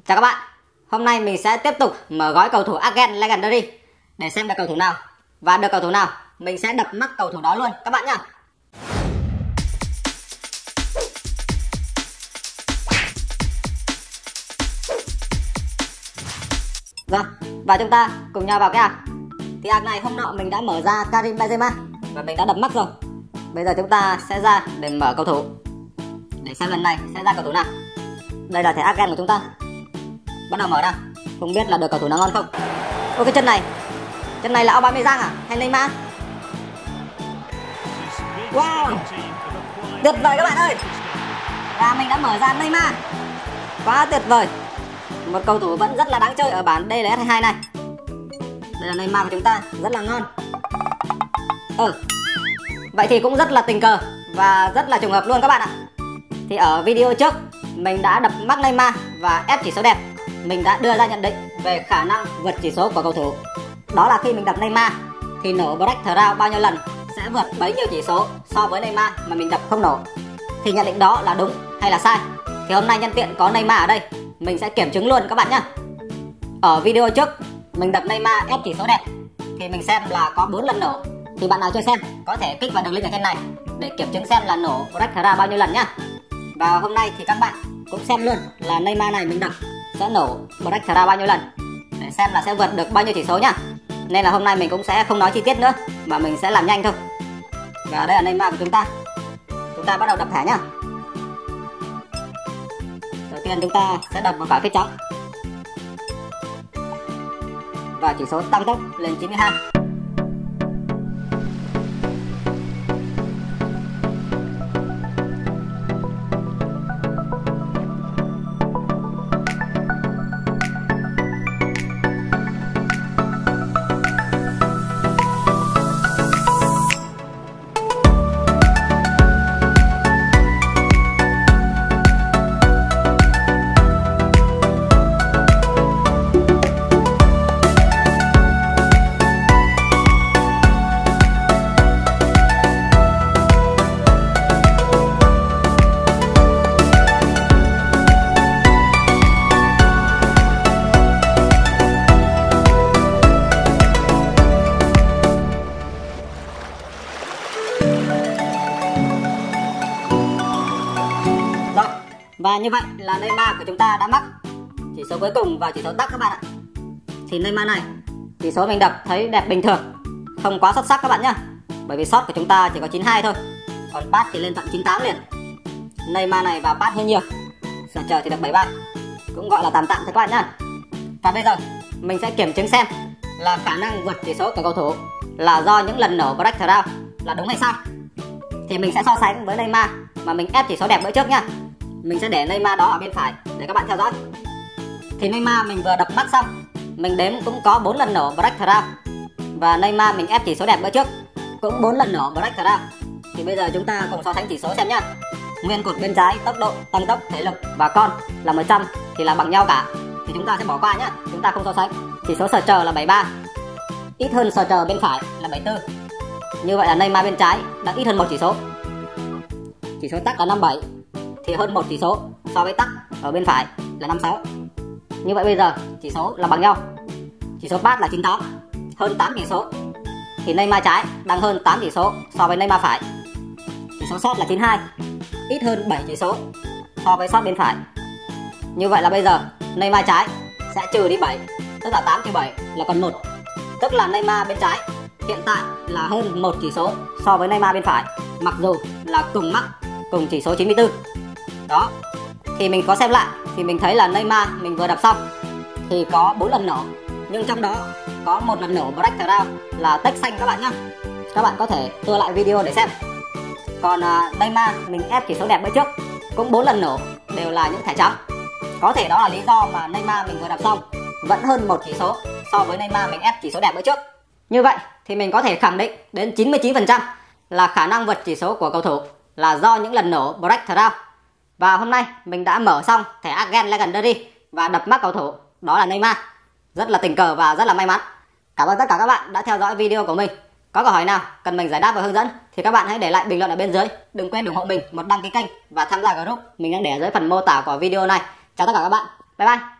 Chào các bạn, hôm nay mình sẽ tiếp tục mở gói cầu thủ Argen Legendary để xem được cầu thủ nào và được cầu thủ nào mình sẽ đập mắc cầu thủ đó luôn các bạn nhá. Rồi, và chúng ta cùng nhau vào cái ạc. Thì ạc này hôm nọ mình đã mở ra Karim Benzema và mình đã đập mắc rồi. Bây giờ chúng ta sẽ ra để mở cầu thủ để xem lần này sẽ ra cầu thủ nào. Đây là thẻ Argen của chúng ta. Bắt đầu mở ra, không biết là được cầu thủ nào ngon không. Ôi cái chân này là Aubameyang à hay Neymar? Wow, tuyệt vời các bạn ơi. Và mình đã mở ra Neymar, quá tuyệt vời. Một cầu thủ vẫn rất là đáng chơi ở bản DLS22 này. Đây là Neymar của chúng ta, rất là ngon. Vậy thì cũng rất là tình cờ và rất là trùng hợp luôn các bạn ạ. Thì ở video trước mình đã đập mắc Neymar và ép chỉ số đẹp. Mình đã đưa ra nhận định về khả năng vượt chỉ số của cầu thủ. Đó là khi mình đập Neymar thì nổ break throw bao nhiêu lần sẽ vượt bấy nhiêu chỉ số so với Neymar mà mình đập không nổ. Thì nhận định đó là đúng hay là sai? Thì hôm nay nhân tiện có Neymar ở đây, mình sẽ kiểm chứng luôn các bạn nhé. Ở video trước mình đập Neymar ép chỉ số đẹp thì mình xem là có 4 lần nổ. Thì bạn nào chưa xem có thể kích vào đường link ở trên này để kiểm chứng xem là nổ break throw bao nhiêu lần nhá. Và hôm nay thì các bạn cũng xem luôn là Neymar này mình đập sẽ nổ break throw bao nhiêu lần để xem là sẽ vượt được bao nhiêu chỉ số nhá. Nên là hôm nay mình cũng sẽ không nói chi tiết nữa mà mình sẽ làm nhanh thôi. Và đây là Neymar của chúng ta. Chúng ta bắt đầu đập thẻ nhá. Đầu tiên chúng ta sẽ đập vào phải phía trong và chỉ số tăng tốc lên 92. Và như vậy là Neymar của chúng ta đã mắc chỉ số cuối cùng vào chỉ số tắc các bạn ạ. Thì Neymar này chỉ số mình đập thấy đẹp bình thường, không quá xuất sắc các bạn nhá. Bởi vì shot của chúng ta chỉ có 92 thôi, còn pass thì lên tận 98 liền. Neymar này vào pass hơi nhiều, sở chờ thì được 73, cũng gọi là tạm tạm thôi các bạn nhá. Và bây giờ mình sẽ kiểm chứng xem là khả năng vượt chỉ số của cầu thủ là do những lần nổ break throw là đúng hay sai. Thì mình sẽ so sánh với Neymar mà mình ép chỉ số đẹp bữa trước nhá. Mình sẽ để Neymar đó ở bên phải để các bạn theo dõi. Thì Neymar mình vừa đập mắc xong, mình đếm cũng có 4 lần nổ break throw. Và Neymar mình ép chỉ số đẹp bữa trước cũng 4 lần nổ break throw. Thì bây giờ chúng ta cùng so sánh chỉ số xem nhá. Nguyên cột bên trái tốc độ, tăng tốc, thể lực và con là 100 thì là bằng nhau cả. Thì chúng ta sẽ bỏ qua nhá, chúng ta không so sánh. Chỉ số sờ chờ là 73, ít hơn sờ chờ bên phải là 74. Như vậy là Neymar bên trái đã ít hơn một chỉ số. Chỉ số tắc là 57 thì hơn một chỉ số so với tắc ở bên phải là 56. Như vậy bây giờ chỉ số là bằng nhau. Chỉ số pass là 98, hơn 8 chỉ số. Thì Neymar trái đang hơn 8 chỉ số so với Neymar phải. Chỉ số shot là 92, ít hơn 7 chỉ số so với shot bên phải. Như vậy là bây giờ Neymar trái sẽ trừ đi 7, tức là 8 trừ 7 là còn 1. Tức là Neymar bên trái hiện tại là hơn 1 chỉ số so với Neymar bên phải, mặc dù là cùng mắc, cùng chỉ số 94. Đó, thì mình có xem lại thì mình thấy là Neymar mình vừa đập xong thì có 4 lần nổ, nhưng trong đó có một lần nổ break throw là tách xanh các bạn nhá. Các bạn có thể tua lại video để xem. Còn Neymar mình ép chỉ số đẹp bữa trước cũng 4 lần nổ đều là những thẻ trắng. Có thể đó là lý do mà Neymar mình vừa đập xong vẫn hơn một chỉ số so với Neymar mình ép chỉ số đẹp bữa trước. Như vậy thì mình có thể khẳng định đến 99% là khả năng vượt chỉ số của cầu thủ là do những lần nổ break throw. Và hôm nay mình đã mở xong thẻ Argen Legendary và đập mắc cầu thủ, đó là Neymar. Rất là tình cờ và rất là may mắn. Cảm ơn tất cả các bạn đã theo dõi video của mình. Có câu hỏi nào cần mình giải đáp và hướng dẫn thì các bạn hãy để lại bình luận ở bên dưới. Đừng quên ủng hộ mình một đăng ký kênh và tham gia group mình đang để ở dưới phần mô tả của video này. Chào tất cả các bạn. Bye bye.